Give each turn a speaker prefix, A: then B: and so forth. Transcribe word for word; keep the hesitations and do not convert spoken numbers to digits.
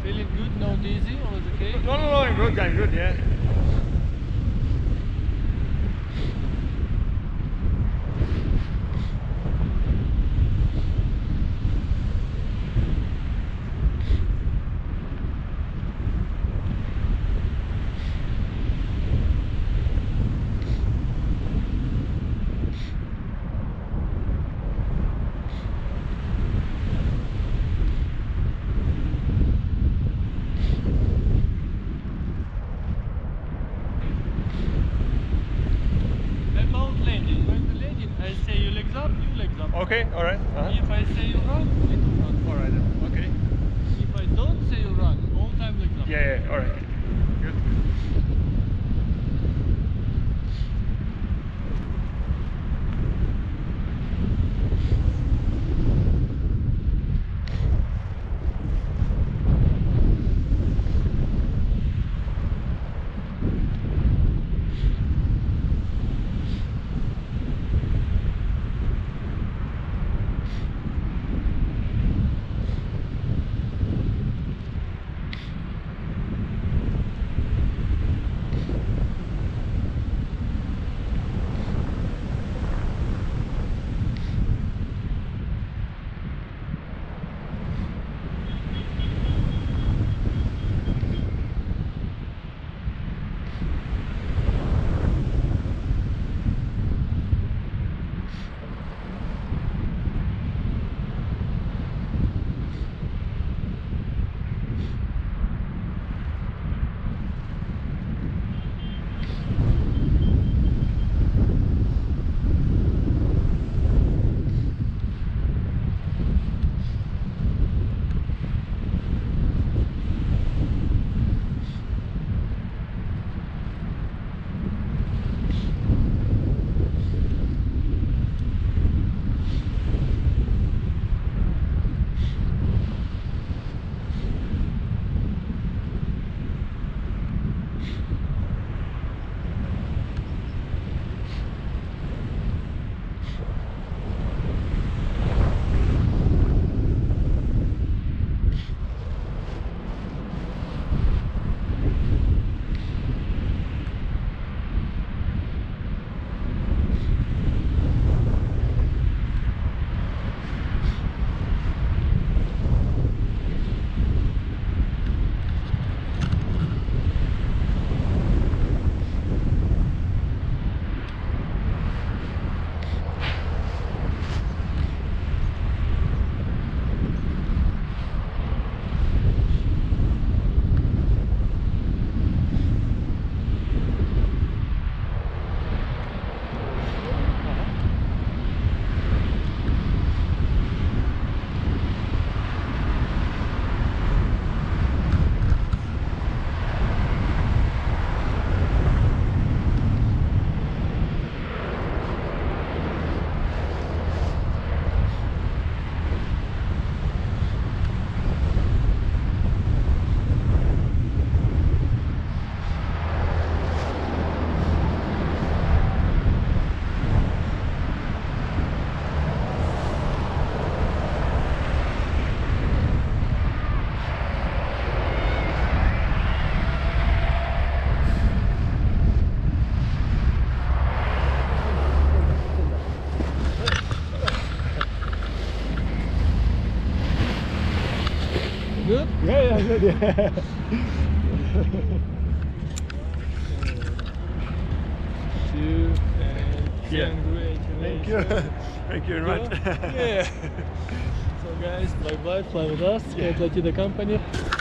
A: Feeling good? No dizzy? All is okay?
B: No, no, no, I'm good, I'm good, yeah.
A: About landing. When the landing, I say you legs up, you legs up.
B: Okay, alright. Uh-huh.
A: If I say you run, little run.
B: Alright then, okay.
A: If I don't say you run, all time legs up.
B: Yeah, yeah, alright. Good.
A: Good?
B: Yeah, yeah, good, yeah.
A: Two and
B: Yeah.
A: congratulations.
B: Thank you. Thank you very much.
A: Yeah. So guys, bye bye, fly with us.
B: Yeah.
A: Atlantida company.